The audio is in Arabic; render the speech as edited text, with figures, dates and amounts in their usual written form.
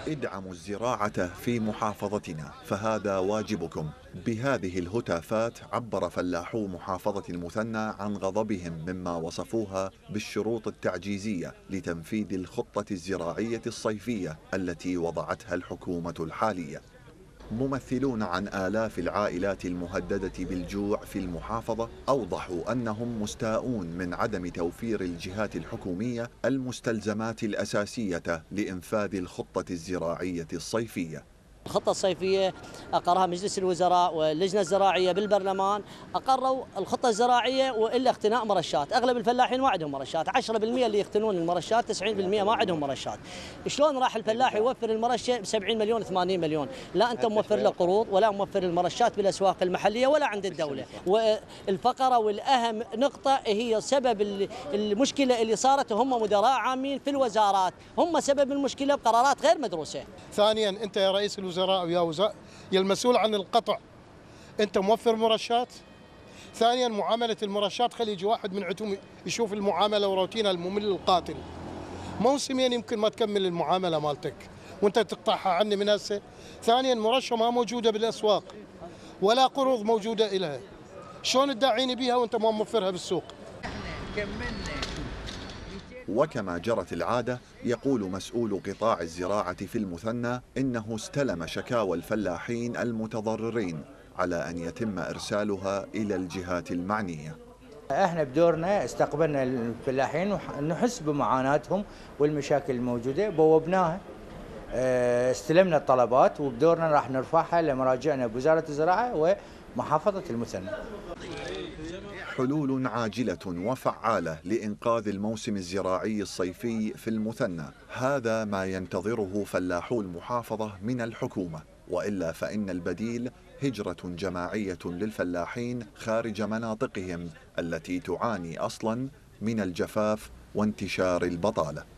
ادعموا الزراعة في محافظتنا فهذا واجبكم. بهذه الهتافات عبر فلاحو محافظة المثنى عن غضبهم مما وصفوها بالشروط التعجيزية لتنفيذ الخطة الزراعية الصيفية التي وضعتها الحكومة الحالية. ممثلون عن آلاف العائلات المهددة بالجوع في المحافظة أوضحوا أنهم مستاءون من عدم توفير الجهات الحكومية المستلزمات الأساسية لإنفاذ الخطة الزراعية الصيفية. الخطة الصيفية أقرها مجلس الوزراء واللجنة الزراعية بالبرلمان، أقروا الخطة الزراعية وإلا اقتناء مرشات. أغلب الفلاحين ما عندهم مرشات، 10% اللي يقتنون المرشات، 90% ما عندهم مرشات. شلون راح الفلاح يوفر المرشة ب 70 مليون 80 مليون؟ لا أنت موفر له قروض ولا موفر المرشات بالأسواق المحلية ولا عند الدولة. والفقرة والأهم نقطة هي سبب المشكلة اللي صارت، هم مدراء عامين في الوزارات هم سبب المشكلة بقرارات غير مدروسة. ثانيا أنت يا رئيس الوزراء ويا المسؤول عن القطع، انت موفر مرشات. ثانيا معامله المرشات، خلي يجي واحد من عندهم يشوف المعامله وروتينها الممل القاتل. موسمين يمكن ما تكمل المعامله مالتك وانت تقطعها عني من هسه. ثانيا مرشه ما موجوده بالاسواق ولا قروض موجوده الها، شلون تداعيني بيها وانت ما موفرها بالسوق؟ وكما جرت العادة يقول مسؤول قطاع الزراعة في المثنى إنه استلم شكاوى الفلاحين المتضررين على أن يتم إرسالها إلى الجهات المعنية. احنا بدورنا استقبلنا الفلاحين ونحس بمعاناتهم والمشاكل الموجودة، بوبناها، استلمنا الطلبات وبدورنا راح نرفعها لمراجعنا بوزارة الزراعة ومحافظة المثنى. حلول عاجلة وفعالة لإنقاذ الموسم الزراعي الصيفي في المثنى، هذا ما ينتظره فلاحو المحافظة من الحكومة، وإلا فإن البديل هجرة جماعية للفلاحين خارج مناطقهم التي تعاني أصلاً من الجفاف وانتشار البطالة.